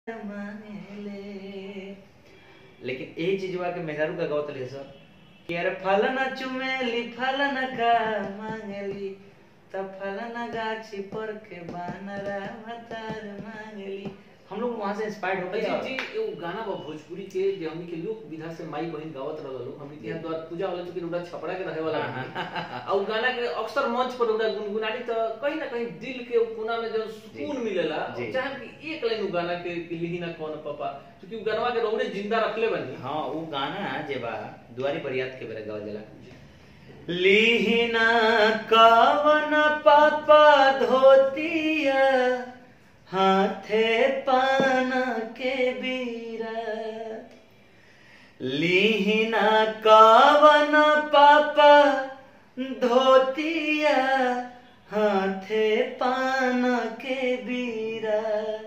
मांगले। लेकिन यही चीजवा के मेहरारू का गावत ले सर कि अरे फलना चुमेली फलना का मांगली त फलना गाछी पर के बानरा भतार मांगली। हम लोग वहां से इंस्पायर्ड हो गए। जी जी वो गाना बा भोजपुरी के जे हमनी के लोक विधा से माई बहन गावत रहल लोग हमनी के यहाँ द्वार पूजा वाला चूंकि रोड़ा छपरा के रहे वाला आ उ गाना के अक्सर मंच पर रोड़ा गुनगुनानी तो कहीं ना कहीं दिल के कोना में जो सुकून मिलेला चाहे कि एक लाइन उ गाना के लिही ना कौन पापा क्योंकि उ गानवा के रोड़े जिंदा रखले बनी। हां उ गाना जे बा दुआरी बरियात के बेरा गावल जाला लीहिना कवन पापा धोतिया हाथे पान के बीरा लीहिना कवन पापा धोतिया हाथे पान के बीरा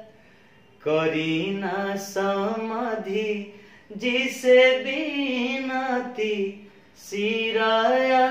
करीना समाधि जिसे बीनती सिराया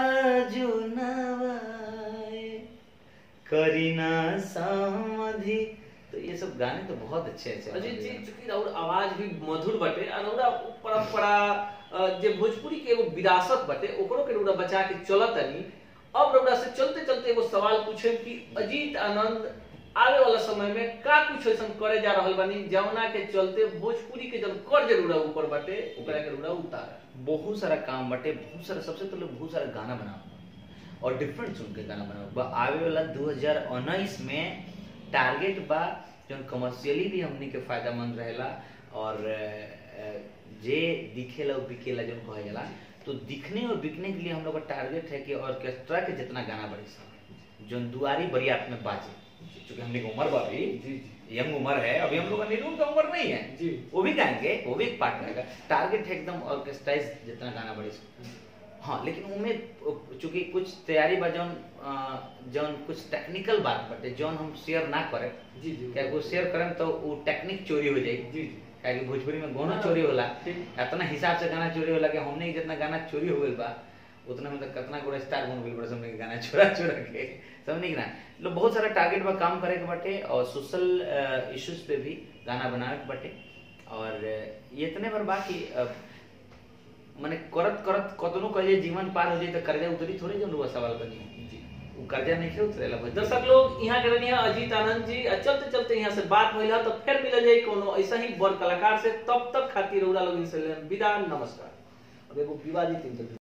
जुनवाए करीना समाधि। तो ये सब गाने तो बहुत अच्छे अच्छे अजीत जी चूंकि और आवाज भी मधुर बटे और परंपरा जे भोजपुरी के एगो विरासत बटे ओकरो के रोड़ा बचा के चलत नहीं। अब रोड़ा से चलते चलते एगो सवाल पूछे कि अजीत आनंद आवे वाला समय में का कुछ ऐसा करे जा रहल बानी जौना के चलते भोजपुरी के जब कर्ज रोड़ा ऊपर बटे ओकरा के रोड़ा उतार बहुत सारा काम बटे बहुत सारा सबसे पहले बहुत सारा गाना बनाओ और डिफरेंट सुन के गाना बनाओ आवे वाला 2019 में टारगेट बा जो कमर्शियली भी हमनी के फायदामंद रहेला और जे दिखेला बिकेला जो कहे जाला तो दिखने और बिकने के लिए हम लोग का टारगेट है कि ऑर्केस्ट्रा के जितना गाना बड़ी सब जो दुआरी बरियात में बाजे क्योंकि हमने उम्र बा भी यंग उम्र है अभी हम लोग का निरूम का उम्र नहीं है जी वो भी गाएंगे वो भी एक पार्ट रहेगा टारगेट है एकदम ऑर्केस्ट्राइज जितना गाना बड़ी हाँ लेकिन उनमें चूंकि कुछ तैयारी बा जौन कुछ टेक्निकल बात बटे जौन हम शेयर ना करें जी जी क्या वो शेयर करें तो वो टेक्निक चोरी हो जाएगी जी क्या कि भोजपुरी में गाना चोरी होला इतना हिसाब से गाना चोरी होला कि हमने जितना गाना चोरी हो गइल बा उतना मतलब कितना गोड़ा स्टार बन गइल बा हमने गाना चोरा चोरा के समझनी कि ना लोग बहुत सारा टारगेट बा काम करे के बटे और सोशल इश्यूज पे भी गाना बनावे के बटे और ये इतने बार बाकी माने करत करत कतनो कहे जीवन पार हो जाए तो कर्जा उतरी थोड़ी जो लोग सवाल बनी वो कर्जा नहीं उतरेला। दर्शक लोग यहाँ के रहिए अजीत आनंद जी चलते चलते यहाँ से बात होइला तो फिर मिल जाए कोनो ऐसा ही बड़ कलाकार से तब तक खातिर रौरा लोग से विदा नमस्कार। अब एगो विवादित इंटरव्यू